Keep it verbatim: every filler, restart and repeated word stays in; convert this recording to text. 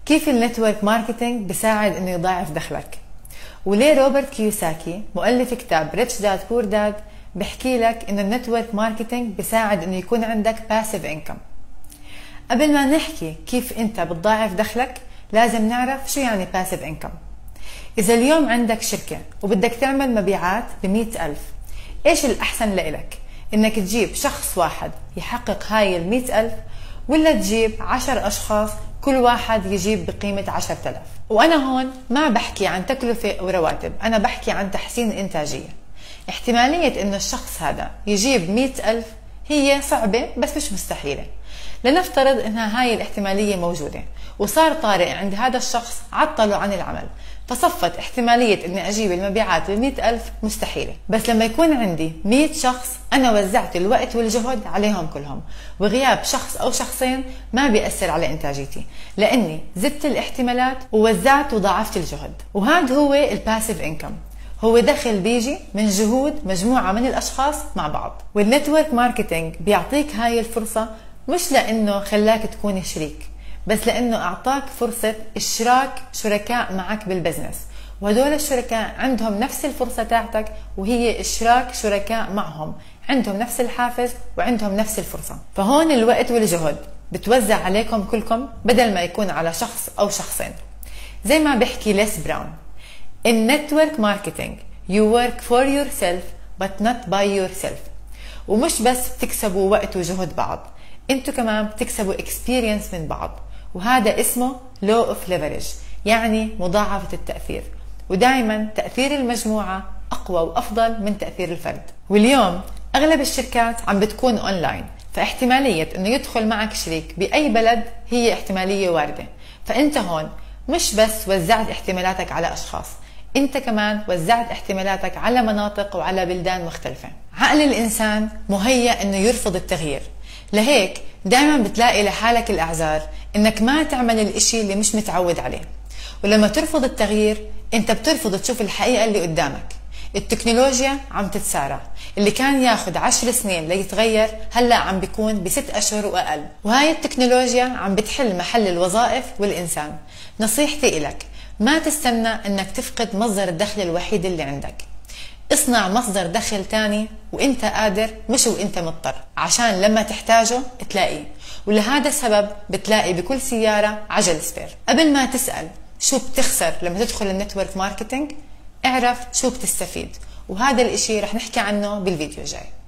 كيف النتورك ماركتينج بيساعد انه يضاعف دخلك؟ وليه روبرت كيوساكي مؤلف كتاب ريتش داد بور داد بحكي لك انه النتورك ماركتينج بيساعد انه يكون عندك باسيف انكم. قبل ما نحكي كيف انت بتضاعف دخلك لازم نعرف شو يعني باسيف انكم. اذا اليوم عندك شركة وبدك تعمل مبيعات بمئة ألف، ايش الاحسن لإلك؟ انك تجيب شخص واحد يحقق هاي المئة ألف، ولا تجيب عشر اشخاص كل واحد يجيب بقيمة عشرة آلاف؟ وأنا هون ما بحكي عن تكلفة ورواتب، أنا بحكي عن تحسين إنتاجية. احتمالية إنه الشخص هذا يجيب مئة ألف هي صعبة بس مش مستحيلة. لنفترض إنها هاي الاحتمالية موجودة وصار طارئ عند هذا الشخص عطله عن العمل، فصفت احتمالية إني أجيب المبيعات بمئة ألف مستحيلة. بس لما يكون عندي مئة شخص أنا وزعت الوقت والجهد عليهم كلهم، وغياب شخص أو شخصين ما بيأثر على إنتاجيتي، لأني زدت الاحتمالات ووزعت وضاعفت الجهد. وهذا هو الباسيف إنكم، هو دخل بيجي من جهود مجموعة من الأشخاص مع بعض. والنتورك ماركتينج بيعطيك هاي الفرصة مش لأنه خلاك تكون شريك، بس لأنه أعطاك فرصة إشراك شركاء معك بالبزنس، وهدول الشركاء عندهم نفس الفرصة تاعتك، وهي إشراك شركاء معهم عندهم نفس الحافز وعندهم نفس الفرصة. فهون الوقت والجهد بتوزع عليكم كلكم بدل ما يكون على شخص أو شخصين. زي ما بيحكي ليس براون: In network marketing you work for yourself but not by yourself. ومش بس بتكسبوا وقت وجهد بعض، انتوا كمان بتكسبوا experience من بعض، وهذا اسمه law of leverage، يعني مضاعفة التأثير. ودائما تأثير المجموعة أقوى وأفضل من تأثير الفرد. واليوم أغلب الشركات عم بتكون أونلاين، فاحتمالية أنه يدخل معك شريك بأي بلد هي احتمالية واردة. فأنت هون مش بس وزعت احتمالاتك على أشخاص، أنت كمان وزعت احتمالاتك على مناطق وعلى بلدان مختلفة. عقل الإنسان مهيأ أنه يرفض التغيير، لهيك دائما بتلاقي لحالك الأعذار إنك ما تعمل الإشي اللي مش متعود عليه. ولما ترفض التغيير أنت بترفض تشوف الحقيقة اللي قدامك. التكنولوجيا عم تتسارع، اللي كان ياخد عشر سنين ليتغير هلأ عم بيكون بست أشهر وأقل، وهاي التكنولوجيا عم بتحل محل الوظائف والإنسان. نصيحتي إلك ما تستنى إنك تفقد مصدر الدخل الوحيد اللي عندك، اصنع مصدر دخل تاني وانت قادر مش وانت مضطر، عشان لما تحتاجه تلاقيه. ولهذا السبب بتلاقي بكل سيارة عجل سبير. قبل ما تسأل شو بتخسر لما تدخل النتورك ماركتينج، اعرف شو بتستفيد، وهذا الاشي رح نحكي عنه بالفيديو الجاي.